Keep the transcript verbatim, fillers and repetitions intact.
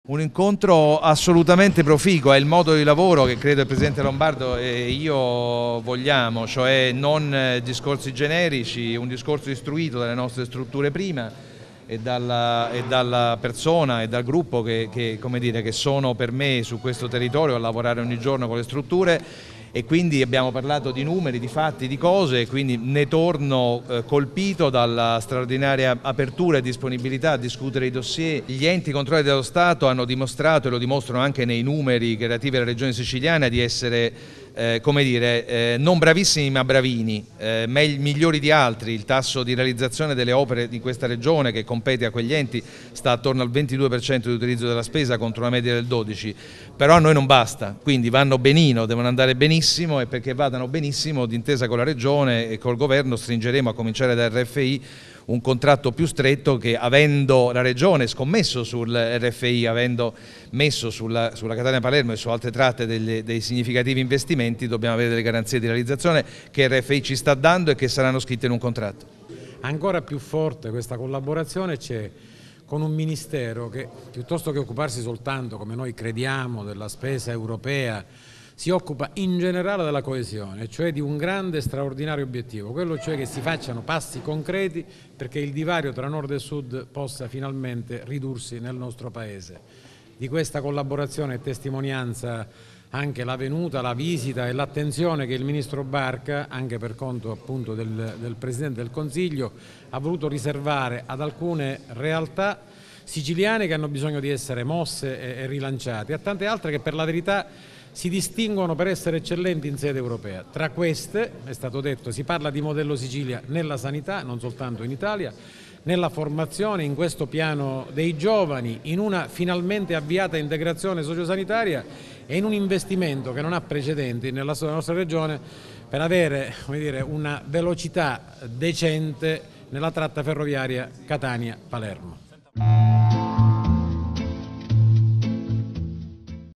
Un incontro assolutamente proficuo, è il modo di lavoro che credo il Presidente Lombardo e io vogliamo, cioè non discorsi generici, un discorso istruito dalle nostre strutture prima e dalla, e dalla persona e dal gruppo che, che, come dire, che sono per me su questo territorio a lavorare ogni giorno con le strutture. E quindi abbiamo parlato di numeri, di fatti, di cose, e quindi ne torno eh, colpito dalla straordinaria apertura e disponibilità a discutere i dossier. Gli enti controllati dallo Stato hanno dimostrato, e lo dimostrano anche nei numeri relativi alla regione siciliana, di essere eh, come dire, eh, non bravissimi ma bravini, eh, migliori di altri. Il tasso di realizzazione delle opere di questa regione, che compete a quegli enti, sta attorno al ventidue per cento di utilizzo della spesa contro una media del dodici per cento, però a noi non basta, quindi vanno benino, devono andare benissimo, e perché vadano benissimo, d'intesa con la regione e col governo, stringeremo, a cominciare da R F I, un contratto più stretto che, avendo la regione scommesso sul R F I, avendo messo sulla, sulla Catania-Palermo e su altre tratte delle, dei significativi investimenti, dobbiamo avere delle garanzie di realizzazione che R F I ci sta dando e che saranno scritte in un contratto. Ancora più forte questa collaborazione c'è con un ministero che, piuttosto che occuparsi soltanto, come noi crediamo, della spesa europea, si occupa in generale della coesione, cioè di un grande e straordinario obiettivo, quello cioè che si facciano passi concreti perché il divario tra nord e sud possa finalmente ridursi nel nostro Paese. Di questa collaborazione è testimonianza anche la venuta, la visita e l'attenzione che il Ministro Barca, anche per conto appunto del, del Presidente del Consiglio, ha voluto riservare ad alcune realtà siciliane che hanno bisogno di essere mosse e, e rilanciate, a tante altre che per la verità si distinguono per essere eccellenti in sede europea. Tra queste, è stato detto, si parla di modello Sicilia nella sanità, non soltanto in Italia, nella formazione, in questo piano dei giovani, in una finalmente avviata integrazione sociosanitaria e in un investimento che non ha precedenti nella nostra regione per avere, come dire, una velocità decente nella tratta ferroviaria Catania-Palermo.